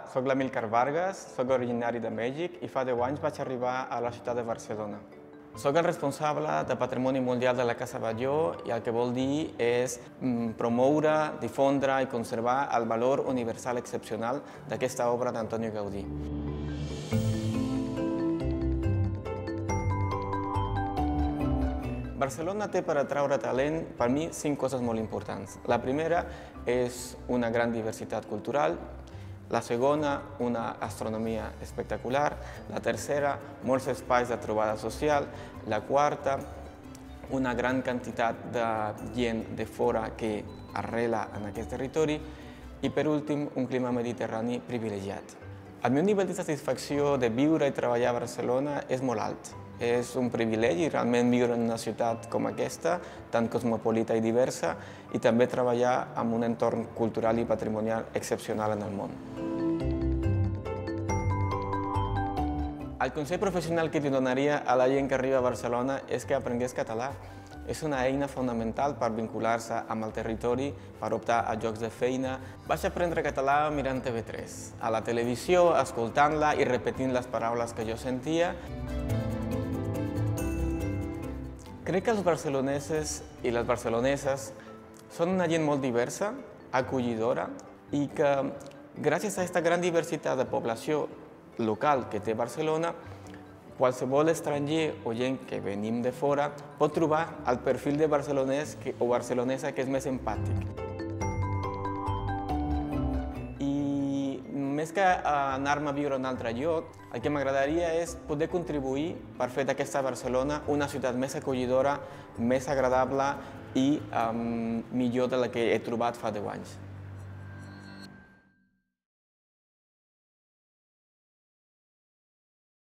soc l'Amílcar Vargas, soc originari de Mèxic i fa 10 anys vaig arribar a la ciutat de Barcelona. Soc el responsable de Patrimoni Mundial de la Casa Batlló i el que vol dir és promoure, difondre i conservar el valor universal excepcional d'aquesta obra d'Antonio Gaudí. Barcelona té per atraure talent, per mi, 5 coses molt importants. La primera és una gran diversitat cultural, la segona, una astronomia espectacular, la tercera, molts espais de trobada social, la quarta, una gran quantitat de gent de fora que arrela en aquest territori i, per últim, un clima mediterrani privilegiat. El meu nivell de satisfacció de viure i treballar a Barcelona és molt alt. És un privilegi realment viure en una ciutat com aquesta, tan cosmopolita i diversa, i també treballar en un entorn cultural i patrimonial excepcional en el món. El consell professional que li donaria a la gent que arriba a Barcelona és que aprengués català. És una eina fonamental per vincular-se amb el territori, per optar a llocs de feina. Vaig aprendre català mirant TV3, a la televisió, escoltant-la i repetint les paraules que jo sentia. Crec que els barcelonesos i les barceloneses són una gent molt diversa, acollidora, i que gràcies a aquesta gran diversitat de població local que té Barcelona, qualsevol estranger o gent que venim de fora pot trobar el perfil de barcelonès o barcelonesa que és més empàtic. I més que anar-me a viure a un altre lloc, el que m'agradaria és poder contribuir per fer d'aquesta Barcelona una ciutat més acollidora, més agradable i millor de la que he trobat fa 10 anys.